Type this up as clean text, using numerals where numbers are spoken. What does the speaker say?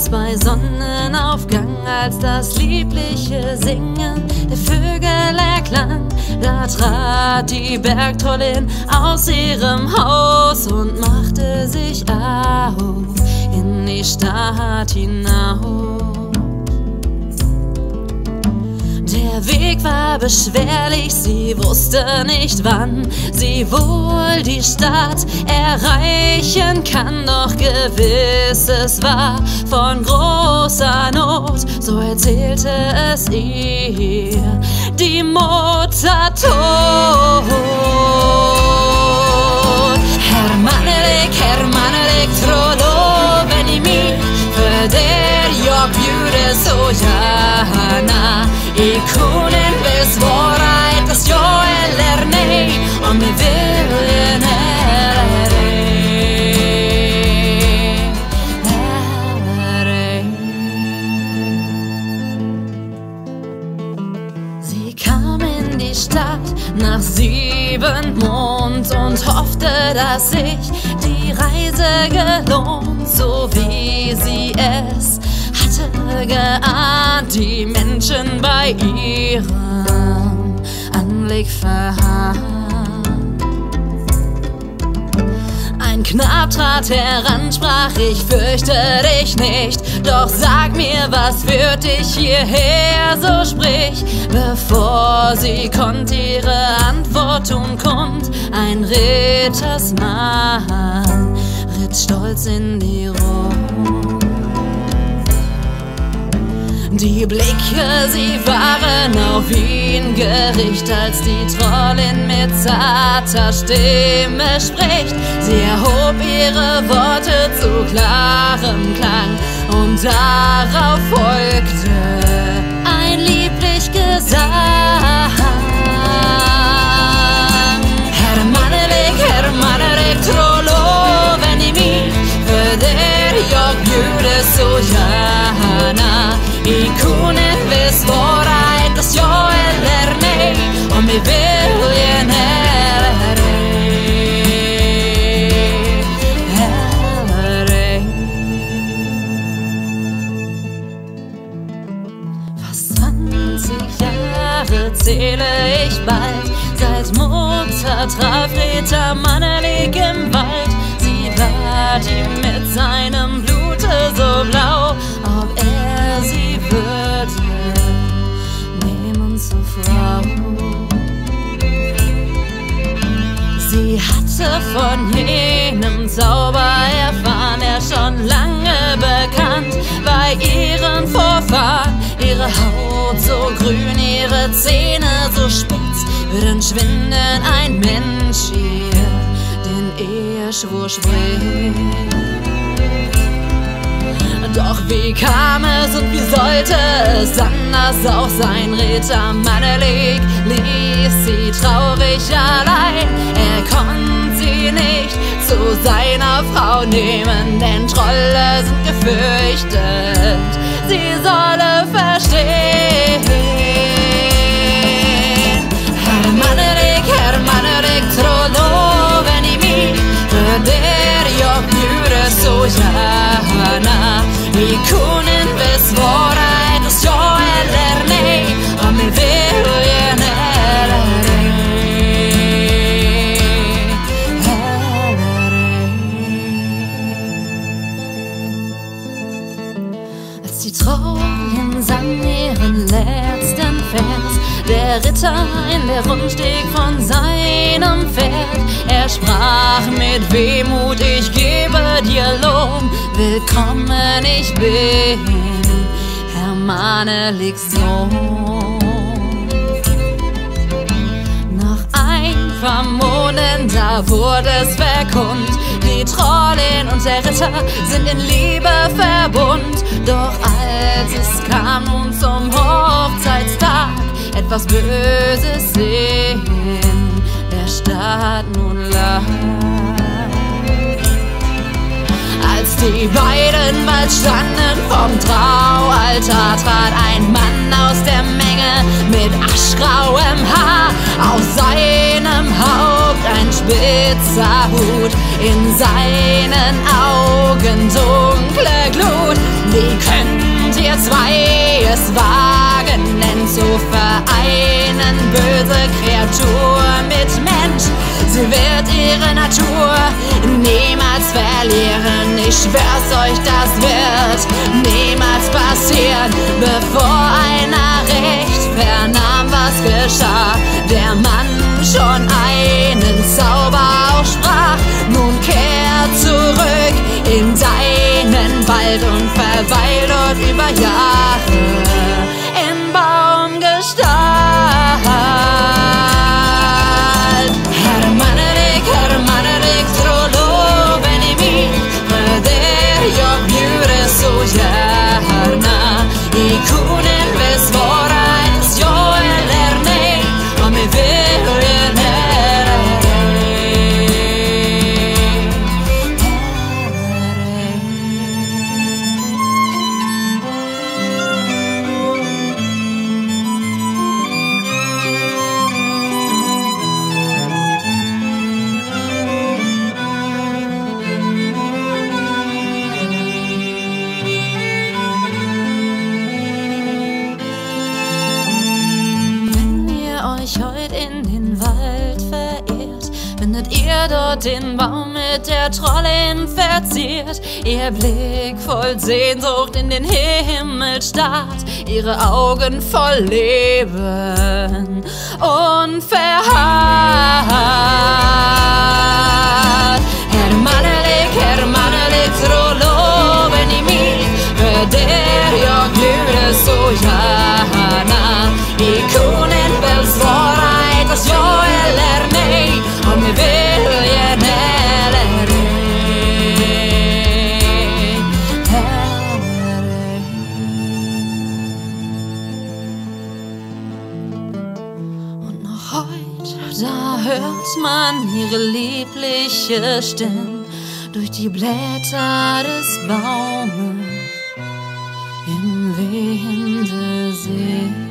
abends bei Sonnenaufgang, als das liebliche Singen der Vögel erklang, da trat die Bergtrollin aus ihrem Haus und machte sich auf in die Stadt hinaus. Der Weg war beschwerlich, sie wusste nicht, wann sie wohl die Stadt erreichen kann. Doch gewiss, es war von großer Not, so erzählte es ihr die Mutter tot. Hermanelik, trollo, venimi, veder jag bjuder så gärna. I kunden besvara endast ja eller nej, om vi viljen eller ej. Sie kam in die Stadt nach 7 Mond und hoffte, dass sich die Reise gelohnt, so wie sie es hatte geahnt, die Menschen bei ihrem Anblick verharrt. Ein Knab trat heran, sprach: Ich fürchte dich nicht, doch sag mir, was führt dich hierher, so sprich. Bevor sie konnte ihre Antwort tun kund, ein Rittersmann ritt stolz in die Runde. Die Blicke, sie waren auf ihn gerichtet, als die Trollin mit zarter Stimme spricht. Sie erhob ihre Worte zu klarem Klang und darauf folgte ein lieblich Gesang. Hermanelik, trollo, venimi, veder jag bjuder så gärna. I kunden besvara endast ja eller nej, om vi viljen eller ej. Fast 20 Jahre zähle ich bald, seit Mutter traf Hermanelik im Wald. Sie bat ihm mit seinem Blute so blau, ob er sie würde nehmen zur Frau. Sie hatte von jenem Zauber erfahren, er schon lange bekannt bei ihren Vorfahren. Ihre Haut so grün, ihre Zähne so spitz, würden schwinden ein Mensch ihr den Eheschwur spricht. Doch wie kam es und wie sollte es anders auch sein? Hermanelik ließ sie traurig allein. Er konnte sie nicht zu seiner Frau nehmen, denn Trolle sind gefürchtet, sie solle verstehen. Hermanelik, trollo, venimi, veder jag bjuder så gärna. I kunden besvara endast ja eller nej, om vi viljen eller ej. Als die Trollin sang ihren letzten Vers, der Ritter in der Rundsteg von seinem Pferd, er sprach mit Wehmut: Ich gebe dir Lohn, willkommen, ich bin Hermaneliks Sohn. Nach ein paar Monaten, da wurde es verkund, die Trollin und der Ritter sind in Liebe verbund. Doch als es kam nun zum Hochzeitstag, etwas Böses in der Stadt nun lag. Als die beiden bald standen vom Traualtar, trat ein Mann aus der Menge mit aschgrauem Haar. Aus seinem Haupt ein spitzer Hut, in seinen Augen dunkle Glut. Die zwei es wagen, denn zu vereinen böse Kreatur mit Mensch. Sie wird ihre Natur niemals verlieren. Ich schwör's euch, das wird niemals passieren. Bevor einer Recht vernahm, was geschah, der Mann schon einen Zauber aussprach. Nun kehr zurück in deinen Wald und verweil dort über Jahre in Baumgestalt. Hermanerik, trolo venimi, veder jag bjuder så gärna. I konen besvara ens ja eller nej, om vi väljer in den Wald verirrt, findet ihr dort den Baum mit der Trollin verziert. Ihr Blick voll Sehnsucht in den Himmel starrt, ihre Augen voll Leben unverharrt. Hermanerik, trollo venimi, veder jag bjuder så gärna. Ikonen besvara etwas ja eller nej, om vi väljer eller ej. Und noch heute, da hört man ihre liebliche Stimme durch die Blätter des Baumes im Winde sehen.